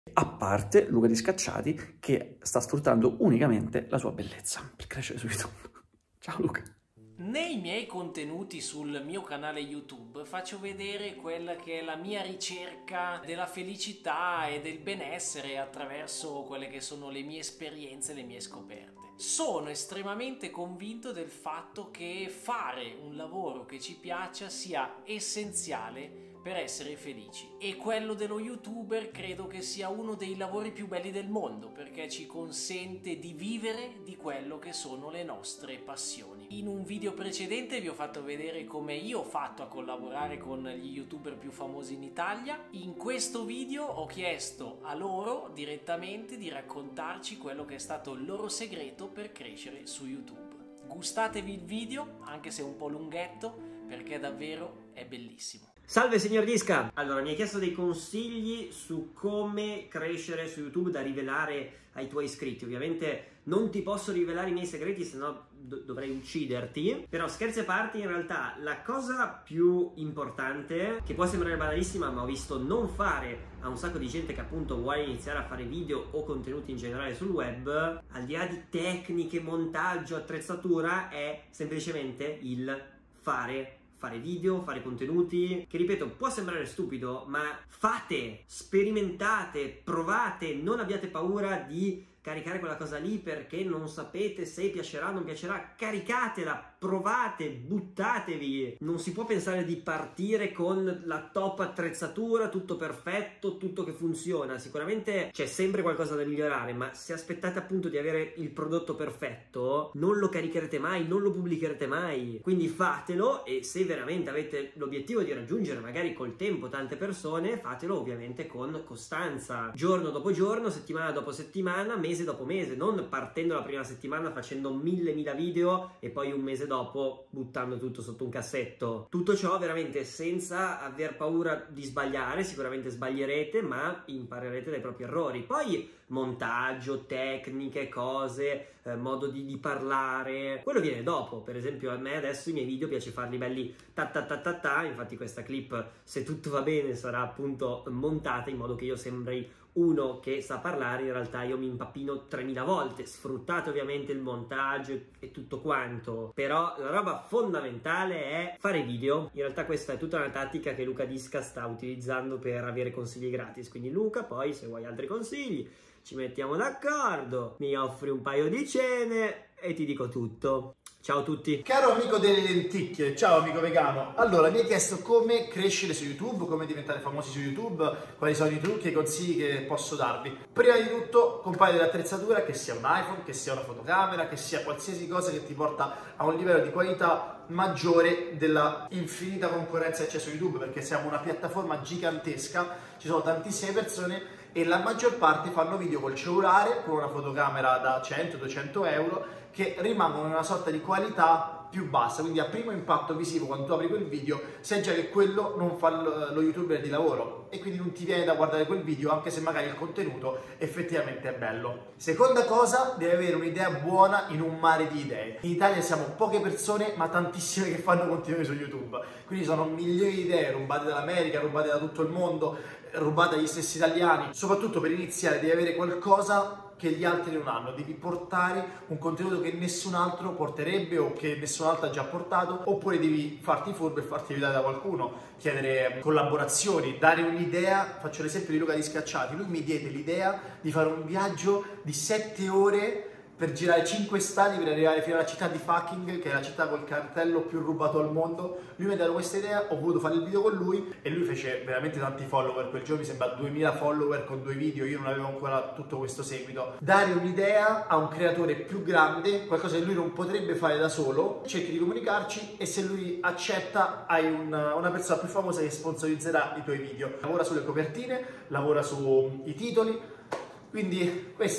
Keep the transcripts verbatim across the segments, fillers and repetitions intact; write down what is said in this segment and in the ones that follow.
A parte Luca Di Scacciati, che sta sfruttando unicamente la sua bellezza per crescere su YouTube. Ciao Luca. Nei miei contenuti sul mio canale YouTube faccio vedere quella che è la mia ricerca della felicità e del benessere attraverso quelle che sono le mie esperienze, le mie scoperte. Sono estremamente convinto del fatto che fare un lavoro che ci piaccia sia essenziale per essere felici, e quello dello youtuber credo che sia uno dei lavori più belli del mondo, perché ci consente di vivere di quello che sono le nostre passioni. In un video precedente vi ho fatto vedere come io ho fatto a collaborare con gli youtuber più famosi in Italia. In questo video ho chiesto a loro direttamente di raccontarci quello che è stato il loro segreto per crescere su YouTube. Gustatevi il video, anche se è un po' lunghetto, perché davvero è bellissimo. Salve signor Disca! Allora, mi hai chiesto dei consigli su come crescere su YouTube da rivelare ai tuoi iscritti. Ovviamente non ti posso rivelare i miei segreti, se no do dovrei ucciderti. Però scherzi a parte, in realtà la cosa più importante, che può sembrare banalissima ma ho visto non fare a un sacco di gente che appunto vuole iniziare a fare video o contenuti in generale sul web, al di là di tecniche, montaggio, attrezzatura, è semplicemente il fare fare video, fare contenuti, che ripeto può sembrare stupido, ma fate, sperimentate, provate, non abbiate paura di caricare quella cosa lì perché non sapete se piacerà o non piacerà. Caricatela, provate, buttatevi. Non si può pensare di partire con la top attrezzatura, tutto perfetto, tutto che funziona. Sicuramente c'è sempre qualcosa da migliorare, ma se aspettate appunto di avere il prodotto perfetto, non lo caricherete mai, non lo pubblicherete mai. Quindi fatelo, e se veramente avete l'obiettivo di raggiungere magari col tempo tante persone, fatelo ovviamente con costanza, giorno dopo giorno, settimana dopo settimana, mese dopo mese, non partendo la prima settimana facendo mille mila video e poi un mese dopo buttando tutto sotto un cassetto. Tutto ciò veramente senza aver paura di sbagliare. Sicuramente sbaglierete, ma imparerete dai propri errori. Poi montaggio, tecniche, cose, eh, modo di, di parlare, quello viene dopo. Per esempio a me adesso i miei video piace farli belli ta ta ta ta ta, infatti questa clip, se tutto va bene, sarà appunto montata in modo che io sembri uno che sa parlare. In realtà io mi impappino tremila volte. Sfruttate ovviamente il montaggio e tutto quanto, però la roba fondamentale è fare video. In realtà questa è tutta una tattica che Luca Disca sta utilizzando per avere consigli gratis, quindi Luca, poi se vuoi altri consigli ci mettiamo d'accordo, mi offri un paio di cene e ti dico tutto. Ciao a tutti. Caro amico delle lenticchie, ciao amico vegano. Allora, mi hai chiesto come crescere su YouTube, come diventare famosi su YouTube, quali sono i trucchi e i consigli che posso darvi. Prima di tutto, compare dell'attrezzatura, che sia un iPhone, che sia una fotocamera, che sia qualsiasi cosa che ti porta a un livello di qualità maggiore della infinita concorrenza che c'è su YouTube, perché siamo una piattaforma gigantesca, ci sono tantissime persone e la maggior parte fanno video col cellulare, con una fotocamera da cento duecento euro, che rimangono in una sorta di qualità più bassa. Quindi a primo impatto visivo, quando tu apri quel video, sai già che quello non fa lo youtuber di lavoro e quindi non ti viene da guardare quel video, anche se magari il contenuto effettivamente è bello. Seconda cosa, devi avere un'idea buona in un mare di idee. In Italia siamo poche persone ma tantissime che fanno contenuti su YouTube, quindi sono milioni di idee rubate dall'America, rubate da tutto il mondo, rubate dagli stessi italiani. Soprattutto per iniziare devi avere qualcosa che gli altri non hanno, devi portare un contenuto che nessun altro porterebbe o che nessun altro ha già portato, oppure devi farti furbo e farti aiutare da qualcuno, chiedere collaborazioni, dare un'idea. Faccio l'esempio di Luca Di Scacciati, lui mi diede l'idea di fare un viaggio di sette ore per girare cinque stati per arrivare fino alla città di Fucking, che è la città col cartello più rubato al mondo. Lui mi ha dato questa idea, ho voluto fare il video con lui e lui fece veramente tanti follower. Quel giorno mi sembra duemila follower con due video, io non avevo ancora tutto questo seguito. Dare un'idea a un creatore più grande, qualcosa che lui non potrebbe fare da solo, cerchi di comunicarci e se lui accetta hai una, una persona più famosa che sponsorizzerà i tuoi video. Lavora sulle copertine, lavora sui titoli, quindi questo.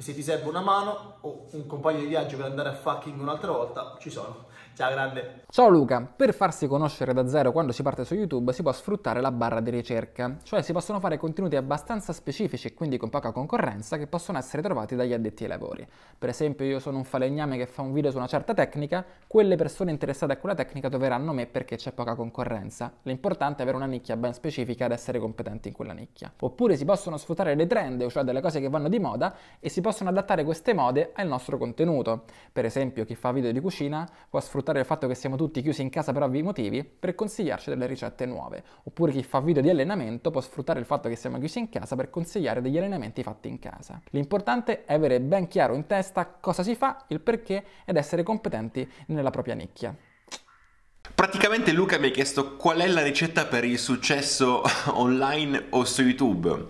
E se ti serve una mano o un compagno di viaggio per andare a fucking un'altra volta, ci sono. Ciao grande! Ciao Luca! Per farsi conoscere da zero quando si parte su YouTube si può sfruttare la barra di ricerca, cioè si possono fare contenuti abbastanza specifici e quindi con poca concorrenza che possono essere trovati dagli addetti ai lavori. Per esempio io sono un falegname che fa un video su una certa tecnica, quelle persone interessate a quella tecnica troveranno me perché c'è poca concorrenza. L'importante è avere una nicchia ben specifica ed essere competenti in quella nicchia. Oppure si possono sfruttare dei trend, cioè delle cose che vanno di moda, e si possono adattare queste mode al nostro contenuto. Per esempio chi fa video di cucina può sfruttare il fatto che siamo tutti chiusi in casa per ovvi motivi per consigliarci delle ricette nuove, oppure chi fa video di allenamento può sfruttare il fatto che siamo chiusi in casa per consigliare degli allenamenti fatti in casa. L'importante è avere ben chiaro in testa cosa si fa, il perché ed essere competenti nella propria nicchia. Praticamente Luca mi ha chiesto qual è la ricetta per il successo online o su YouTube.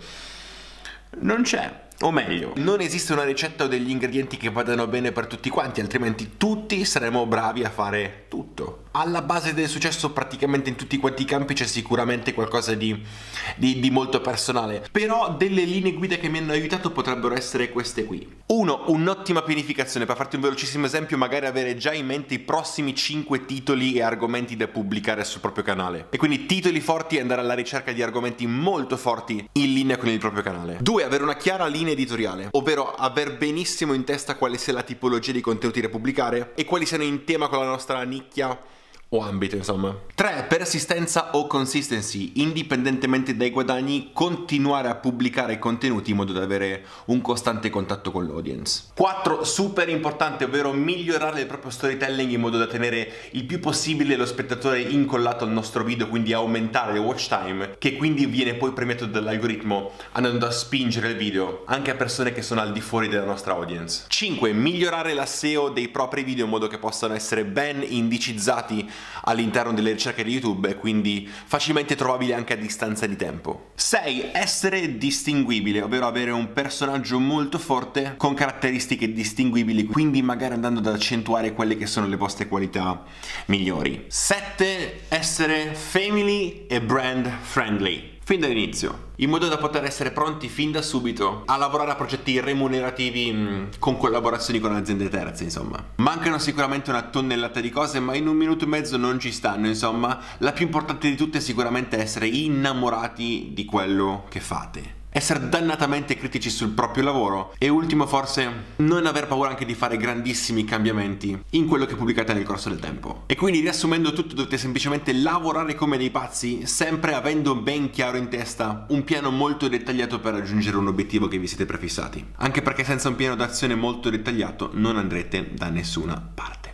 Non c'è. O meglio, non esiste una ricetta o degli ingredienti che vadano bene per tutti quanti, altrimenti tutti saremmo bravi a fare tutto. Alla base del successo praticamente in tutti quanti i campi c'è sicuramente qualcosa di, di, di molto personale, però delle linee guida che mi hanno aiutato potrebbero essere queste qui. Uno, un'ottima pianificazione. Per farti un velocissimo esempio, magari avere già in mente i prossimi cinque titoli e argomenti da pubblicare sul proprio canale. E quindi titoli forti e andare alla ricerca di argomenti molto forti in linea con il proprio canale. Due, avere una chiara linea editoriale, ovvero aver benissimo in testa quale sia la tipologia di contenuti da pubblicare e quali siano in tema con la nostra nicchia o ambito, insomma. tre. Persistenza o consistency. Indipendentemente dai guadagni, continuare a pubblicare contenuti in modo da avere un costante contatto con l'audience. quattro. Super importante, ovvero migliorare il proprio storytelling in modo da tenere il più possibile lo spettatore incollato al nostro video, quindi aumentare il watch time, che quindi viene poi premiato dall'algoritmo andando a spingere il video anche a persone che sono al di fuori della nostra audience. cinque. Migliorare la S E O dei propri video in modo che possano essere ben indicizzati all'interno delle ricerche di YouTube e quindi facilmente trovabili anche a distanza di tempo. sei. Essere distinguibile, ovvero avere un personaggio molto forte con caratteristiche distinguibili, quindi magari andando ad accentuare quelle che sono le vostre qualità migliori. sette. Essere family e brand friendly fin dall'inizio, in modo da poter essere pronti fin da subito a lavorare a progetti remunerativi mh, con collaborazioni con aziende terze, insomma. Mancano sicuramente una tonnellata di cose, ma in un minuto e mezzo non ci stanno, insomma. La più importante di tutte è sicuramente essere innamorati di quello che fate. Essere dannatamente critici sul proprio lavoro e ultimo forse non aver paura anche di fare grandissimi cambiamenti in quello che pubblicate nel corso del tempo. E quindi riassumendo tutto dovete semplicemente lavorare come dei pazzi, sempre avendo ben chiaro in testa un piano molto dettagliato per raggiungere un obiettivo che vi siete prefissati, anche perché senza un piano d'azione molto dettagliato non andrete da nessuna parte.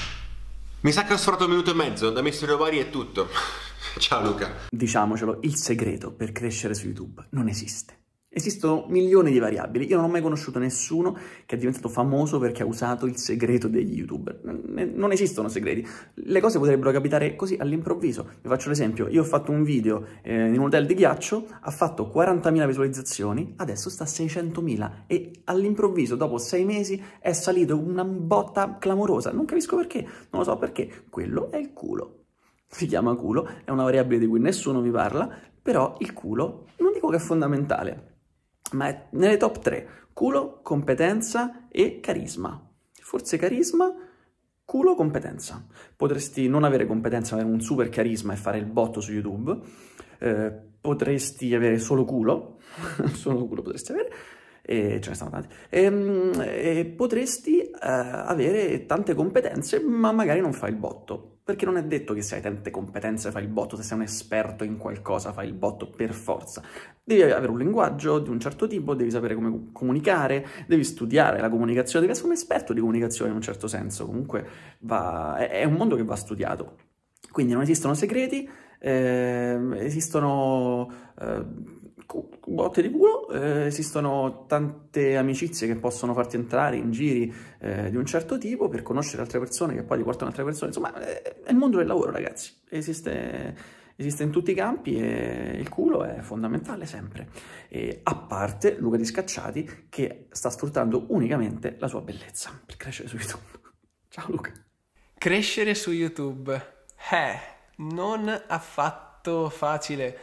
Mi sa che ho sforato un minuto e mezzo, da Mister Vari è tutto. Ciao Luca. Diciamocelo, il segreto per crescere su YouTube non esiste. Esistono milioni di variabili. Io non ho mai conosciuto nessuno che è diventato famoso perché ha usato il segreto degli YouTuber. Non esistono segreti. Le cose potrebbero capitare così all'improvviso. Vi faccio l'esempio. Io ho fatto un video eh, in un hotel di ghiaccio, ha fatto quarantamila visualizzazioni, adesso sta a seicentomila e all'improvviso, dopo sei mesi, è salito una botta clamorosa. Non capisco perché, non lo so perché. Quello è il culo. Si chiama culo, è una variabile di cui nessuno vi parla, però il culo non dico che è fondamentale, ma è nelle top tre. Culo, competenza e carisma. Forse carisma, culo, competenza. Potresti non avere competenza, avere un super carisma e fare il botto su YouTube. Eh, potresti avere solo culo, solo culo potresti avere, e ce ne stanno tanti. E, e potresti eh, avere tante competenze, ma magari non fai il botto. Perché non è detto che se hai tante competenze fai il botto, se sei un esperto in qualcosa fai il botto per forza. Devi avere un linguaggio di un certo tipo, devi sapere come comunicare, devi studiare la comunicazione, devi essere un esperto di comunicazione in un certo senso. Comunque va, è, è un mondo che va studiato. Quindi non esistono segreti, eh, esistono eh, botte di culo, eh, esistono tante amicizie che possono farti entrare in giri eh, di un certo tipo per conoscere altre persone che poi ti portano altre persone. Insomma, è, è il mondo del lavoro, ragazzi. Esiste, esiste in tutti i campi e il culo è fondamentale sempre. E a parte Luca Di Scacciati che sta sfruttando unicamente la sua bellezza per crescere su YouTube. Ciao Luca. Crescere su YouTube, eh, non affatto facile.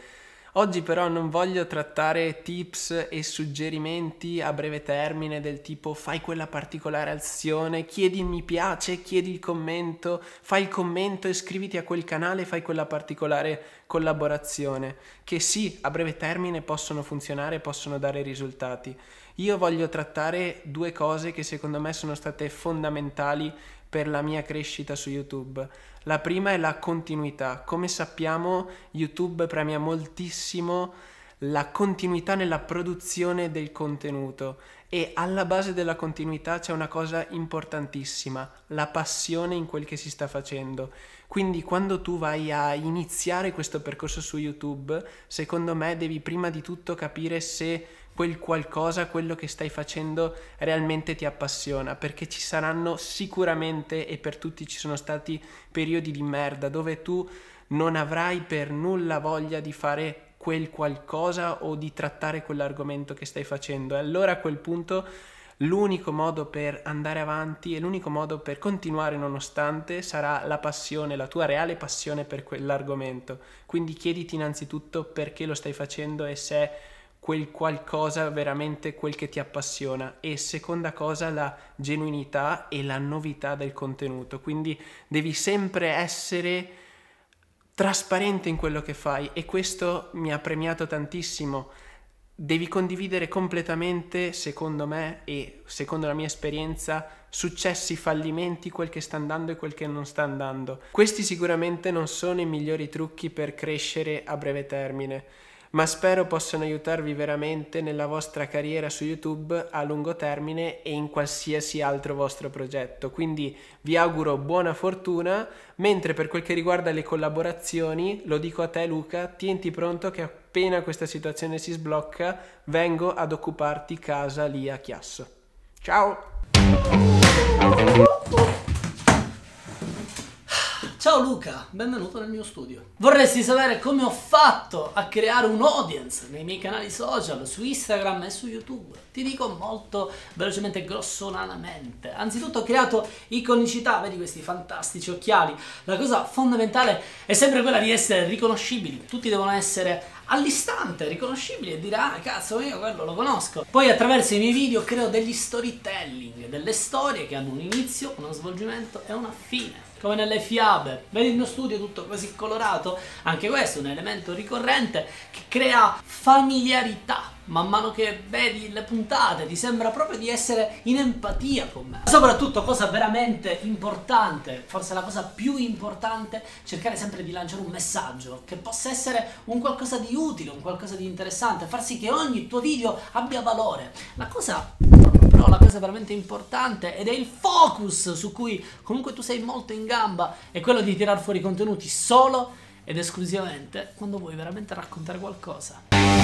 Oggi però non voglio trattare tips e suggerimenti a breve termine del tipo fai quella particolare azione, chiedi il mi piace, chiedi il commento, fai il commento, iscriviti a quel canale, fai quella particolare collaborazione, che sì, a breve termine possono funzionare, possono dare risultati. Io voglio trattare due cose che secondo me sono state fondamentali per la mia crescita su YouTube. La prima è la continuità. Come sappiamo, YouTube premia moltissimo la continuità nella produzione del contenuto e alla base della continuità c'è una cosa importantissima, la passione in quel che si sta facendo. Quindi quando tu vai a iniziare questo percorso su YouTube, secondo me devi prima di tutto capire se quel qualcosa, quello che stai facendo realmente ti appassiona, perché ci saranno sicuramente, e per tutti ci sono stati periodi di merda dove tu non avrai per nulla voglia di fare quel qualcosa o di trattare quell'argomento che stai facendo, e allora a quel punto l'unico modo per andare avanti e l'unico modo per continuare nonostante sarà la passione, la tua reale passione per quell'argomento. Quindi chiediti innanzitutto perché lo stai facendo e se è quel qualcosa veramente quel che ti appassiona, e seconda cosa la genuinità e la novità del contenuto. Quindi devi sempre essere trasparente in quello che fai e questo mi ha premiato tantissimo. Devi condividere completamente, secondo me e secondo la mia esperienza, successi, fallimenti, quel che sta andando e quel che non sta andando. Questi sicuramente non sono i migliori trucchi per crescere a breve termine, ma spero possano aiutarvi veramente nella vostra carriera su YouTube a lungo termine e in qualsiasi altro vostro progetto. Quindi vi auguro buona fortuna, mentre per quel che riguarda le collaborazioni, lo dico a te Luca, tienti pronto che appena questa situazione si sblocca, vengo ad occuparti casa lì a Chiasso. Ciao! Ciao Luca, benvenuto nel mio studio. Vorresti sapere come ho fatto a creare un audience nei miei canali social, su Instagram e su YouTube? Ti dico molto velocemente e grossolanamente. Anzitutto ho creato iconicità, vedi questi fantastici occhiali. La cosa fondamentale è sempre quella di essere riconoscibili. Tutti devono essere all'istante riconoscibili e dire ah cazzo io quello lo conosco. Poi attraverso i miei video creo degli storytelling, delle storie che hanno un inizio, uno svolgimento e una fine. Come nelle fiabe, vedi il mio studio tutto così colorato? Anche questo è un elemento ricorrente che crea familiarità. Man mano che vedi le puntate ti sembra proprio di essere in empatia con me. Soprattutto, cosa veramente importante, forse la cosa più importante, cercare sempre di lanciare un messaggio che possa essere un qualcosa di utile, un qualcosa di interessante, far sì che ogni tuo video abbia valore. La cosa Però la cosa veramente importante, ed è il focus su cui comunque tu sei molto in gamba, è quello di tirar fuori contenuti solo ed esclusivamente quando vuoi veramente raccontare qualcosa.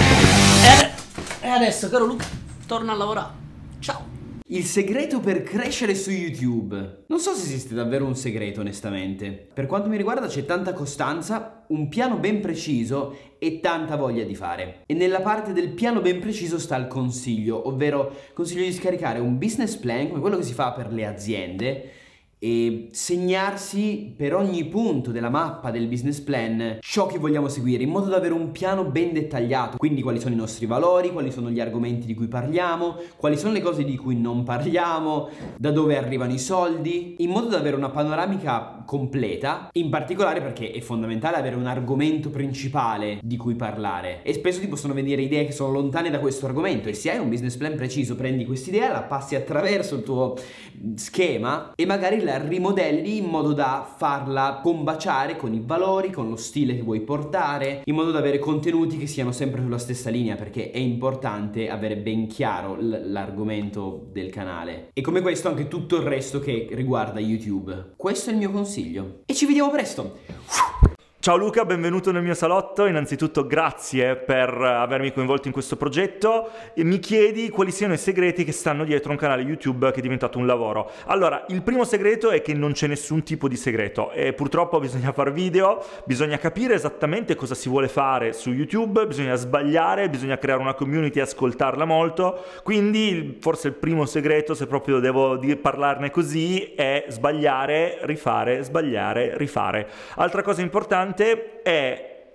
E adesso, caro Luca, torna a lavorare. Ciao! Il segreto per crescere su YouTube. Non so se esiste davvero un segreto, onestamente. Per quanto mi riguarda c'è tanta costanza, un piano ben preciso e tanta voglia di fare. E nella parte del piano ben preciso sta il consiglio, ovvero consiglio di scaricare un business plan come quello che si fa per le aziende e segnarsi per ogni punto della mappa del business plan ciò che vogliamo seguire, in modo da avere un piano ben dettagliato. Quindi quali sono i nostri valori, quali sono gli argomenti di cui parliamo, quali sono le cose di cui non parliamo, da dove arrivano i soldi, in modo da avere una panoramica completa, in particolare perché è fondamentale avere un argomento principale di cui parlare e spesso ti possono venire idee che sono lontane da questo argomento, e se hai un business plan preciso prendi quest'idea, la passi attraverso il tuo schema e magari la rimodelli in modo da farla combaciare con i valori, con lo stile che vuoi portare, in modo da avere contenuti che siano sempre sulla stessa linea, perché è importante avere ben chiaro l'argomento del canale. E come questo anche tutto il resto che riguarda YouTube. Questo è il mio consiglio e ci vediamo presto. Ciao Luca, benvenuto nel mio salotto. Innanzitutto grazie per avermi coinvolto in questo progetto e mi chiedi quali siano i segreti che stanno dietro un canale YouTube che è diventato un lavoro. Allora, il primo segreto è che non c'è nessun tipo di segreto e purtroppo bisogna fare video, bisogna capire esattamente cosa si vuole fare su YouTube, bisogna sbagliare, bisogna creare una community e ascoltarla molto. Quindi forse il primo segreto, se proprio devo parlarne così, è sbagliare, rifare, sbagliare, rifare. Altra cosa importante è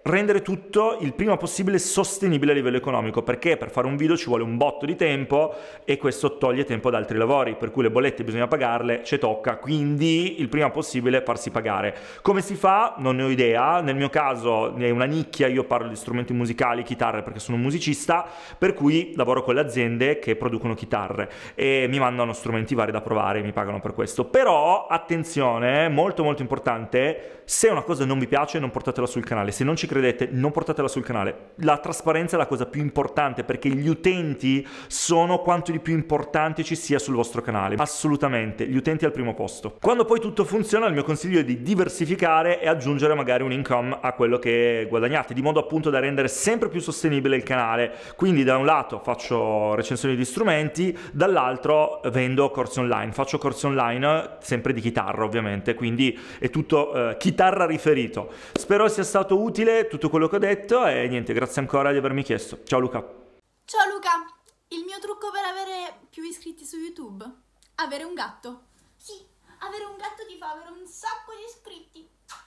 rendere tutto il prima possibile sostenibile a livello economico, perché per fare un video ci vuole un botto di tempo e questo toglie tempo ad altri lavori, per cui le bollette bisogna pagarle, ci tocca, quindi il prima possibile farsi pagare. Come si fa? Non ne ho idea, nel mio caso è una nicchia, io parlo di strumenti musicali, chitarre, perché sono un musicista, per cui lavoro con le aziende che producono chitarre e mi mandano strumenti vari da provare e mi pagano per questo. Però attenzione, molto molto importante, se una cosa non vi piace non portatela sul canale, se non ci credete non portatela sul canale. La trasparenza è la cosa più importante, perché gli utenti sono quanto di più importante ci sia sul vostro canale, assolutamente, gli utenti al primo posto. Quando poi tutto funziona, il mio consiglio è di diversificare e aggiungere magari un income a quello che guadagnate, di modo appunto da rendere sempre più sostenibile il canale. Quindi da un lato faccio recensioni di strumenti, dall'altro vendo corsi online, faccio corsi online sempre di chitarra ovviamente, quindi è tutto eh, chitarra riferito. Spero sia stato utile tutto quello che ho detto e niente, grazie ancora di avermi chiesto. Ciao Luca. Ciao Luca, il mio trucco per avere più iscritti su YouTube? Avere un gatto. Sì, avere un gatto ti fa avere un sacco di iscritti.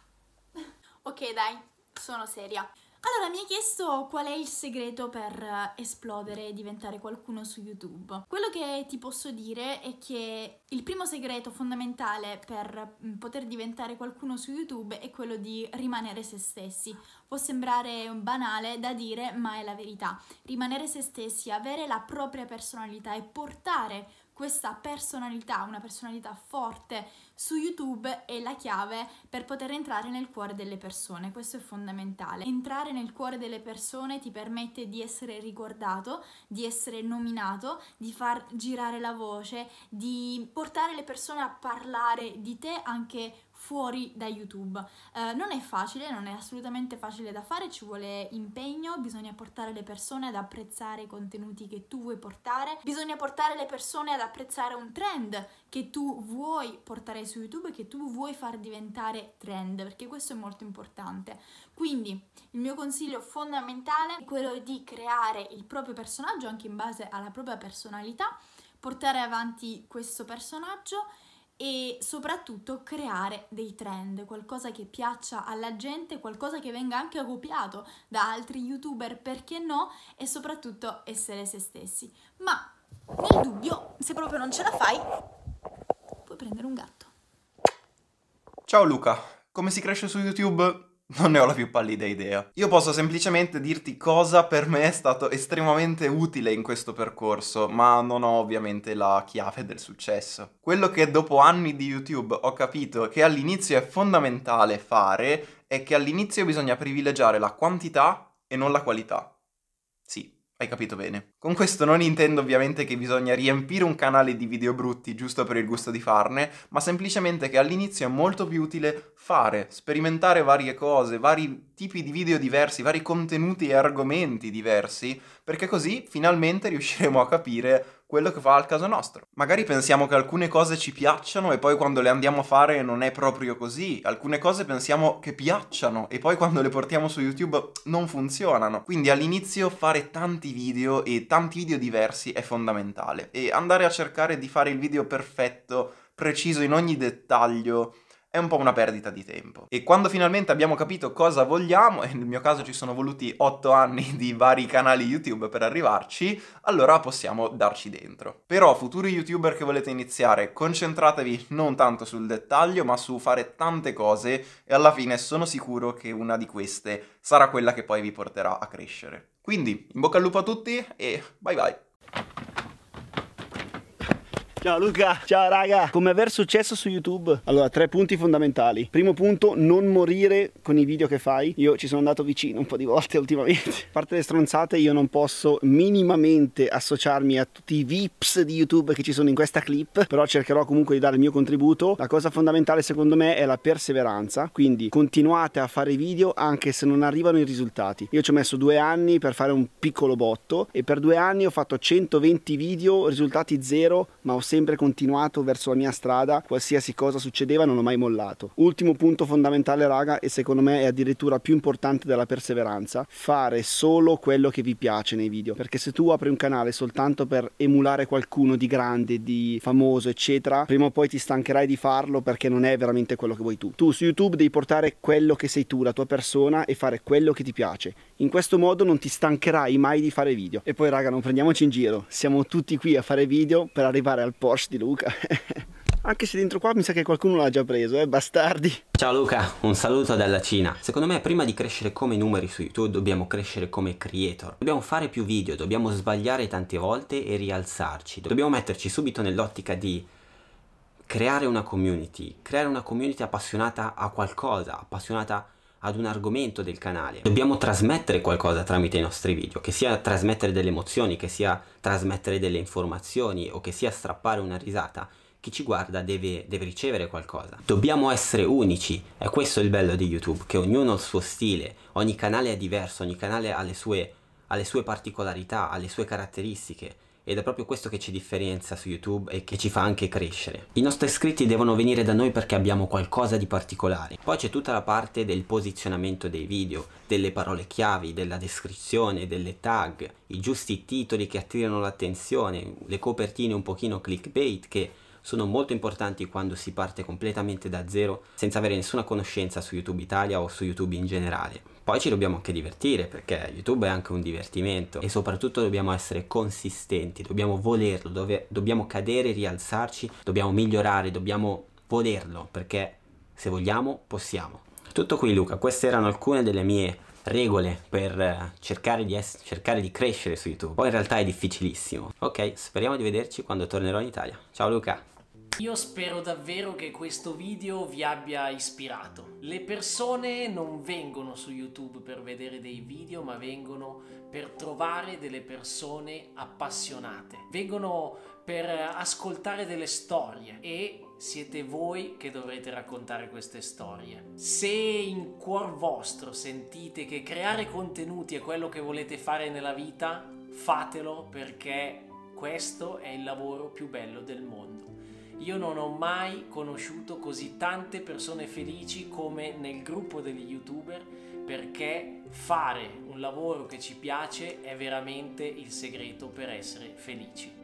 Ok dai, sono seria. Allora, mi hai chiesto qual è il segreto per esplodere e diventare qualcuno su YouTube. Quello che ti posso dire è che il primo segreto fondamentale per poter diventare qualcuno su YouTube è quello di rimanere se stessi. Può sembrare banale da dire, ma è la verità. Rimanere se stessi, avere la propria personalità e portare questa personalità, una personalità forte su YouTube è la chiave per poter entrare nel cuore delle persone. Questo è fondamentale. Entrare nel cuore delle persone ti permette di essere ricordato, di essere nominato, di far girare la voce, di portare le persone a parlare di te anche fuori da YouTube. Eh, non è facile, non è assolutamente facile da fare, ci vuole impegno, bisogna portare le persone ad apprezzare i contenuti che tu vuoi portare, bisogna portare le persone ad apprezzare un trend che tu vuoi portare su YouTube e che tu vuoi far diventare trend, perché questo è molto importante. Quindi il mio consiglio fondamentale è quello di creare il proprio personaggio anche in base alla propria personalità, portare avanti questo personaggio e soprattutto creare dei trend, qualcosa che piaccia alla gente, qualcosa che venga anche copiato da altri youtuber, perché no, e soprattutto essere se stessi. Ma nel dubbio, se proprio non ce la fai, puoi prendere un gatto. Ciao Luca, come si cresce su YouTube? Non ne ho la più pallida idea. Io posso semplicemente dirti cosa per me è stato estremamente utile in questo percorso, ma non ho ovviamente la chiave del successo. Quello che dopo anni di YouTube ho capito che all'inizio è fondamentale fare è che all'inizio bisogna privilegiare la quantità e non la qualità. Sì, hai capito bene. Con questo non intendo ovviamente che bisogna riempire un canale di video brutti giusto per il gusto di farne, ma semplicemente che all'inizio è molto più utile fare, sperimentare varie cose, vari tipi di video diversi, vari contenuti e argomenti diversi, perché così finalmente riusciremo a capire quello che fa al caso nostro. Magari pensiamo che alcune cose ci piacciono e poi quando le andiamo a fare non è proprio così. Alcune cose pensiamo che piacciono e poi quando le portiamo su YouTube non funzionano. Quindi all'inizio fare tanti video e tanti video diversi è fondamentale. E andare a cercare di fare il video perfetto, preciso in ogni dettaglio, è un po' una perdita di tempo. E quando finalmente abbiamo capito cosa vogliamo, e nel mio caso ci sono voluti otto anni di vari canali YouTube per arrivarci, allora possiamo darci dentro. Però, futuri YouTuber che volete iniziare, concentratevi non tanto sul dettaglio, ma su fare tante cose, e alla fine sono sicuro che una di queste sarà quella che poi vi porterà a crescere. Quindi, in bocca al lupo a tutti, e bye bye! Ciao Luca, ciao raga! Come aver successo su YouTube? Allora, tre punti fondamentali. Primo punto, non morire con i video che fai. Io ci sono andato vicino un po' di volte ultimamente. A parte le stronzate, io non posso minimamente associarmi a tutti i V I Ps di YouTube che ci sono in questa clip, però cercherò comunque di dare il mio contributo. La cosa fondamentale secondo me è la perseveranza, quindi continuate a fare video anche se non arrivano i risultati. Io ci ho messo due anni per fare un piccolo botto e per due anni ho fatto centoventi video, risultati zero, ma ho sempre sempre continuato verso la mia strada, qualsiasi cosa succedeva non ho mai mollato. Ultimo punto fondamentale raga, e secondo me è addirittura più importante della perseveranza: fare solo quello che vi piace nei video, perché se tu apri un canale soltanto per emulare qualcuno di grande, di famoso eccetera, prima o poi ti stancherai di farlo perché non è veramente quello che vuoi tu. Tu su YouTube devi portare quello che sei tu, la tua persona, e fare quello che ti piace. In questo modo non ti stancherai mai di fare video. E poi raga, non prendiamoci in giro, siamo tutti qui a fare video per arrivare al Porsche di Luca. Anche se dentro qua mi sa che qualcuno l'ha già preso, eh, bastardi. Ciao Luca, un saluto dalla Cina. Secondo me prima di crescere come numeri su YouTube dobbiamo crescere come creator. Dobbiamo fare più video, dobbiamo sbagliare tante volte e rialzarci. Dobbiamo metterci subito nell'ottica di creare una community, creare una community appassionata a qualcosa, appassionata ad un argomento del canale. Dobbiamo trasmettere qualcosa tramite i nostri video, che sia trasmettere delle emozioni, che sia trasmettere delle informazioni o che sia strappare una risata. Chi ci guarda deve, deve ricevere qualcosa. Dobbiamo essere unici, e questo è il bello di YouTube, che ognuno ha il suo stile, ogni canale è diverso, ogni canale ha le sue, ha le sue particolarità, ha le sue caratteristiche. Ed è proprio questo che ci differenzia su YouTube e che ci fa anche crescere. I nostri iscritti devono venire da noi perché abbiamo qualcosa di particolare. Poi c'è tutta la parte del posizionamento dei video, delle parole chiavi, della descrizione, delle tag, i giusti titoli che attirano l'attenzione, le copertine un pochino clickbait che sono molto importanti quando si parte completamente da zero senza avere nessuna conoscenza su YouTube Italia o su YouTube in generale. Poi ci dobbiamo anche divertire, perché YouTube è anche un divertimento, e soprattutto dobbiamo essere consistenti, dobbiamo volerlo, dove, dobbiamo cadere, rialzarci, dobbiamo migliorare, dobbiamo volerlo, perché se vogliamo possiamo. Tutto qui Luca, queste erano alcune delle mie regole per cercare di, cercare di crescere su YouTube. Poi in realtà è difficilissimo. Ok, speriamo di vederci quando tornerò in Italia. Ciao Luca! Io spero davvero che questo video vi abbia ispirato. Le persone non vengono su YouTube per vedere dei video, ma vengono per trovare delle persone appassionate. Vengono per ascoltare delle storie e siete voi che dovrete raccontare queste storie. Se in cuor vostro sentite che creare contenuti è quello che volete fare nella vita, fatelo, perché questo è il lavoro più bello del mondo. Io non ho mai conosciuto così tante persone felici come nel gruppo degli YouTuber, perché fare un lavoro che ci piace è veramente il segreto per essere felici.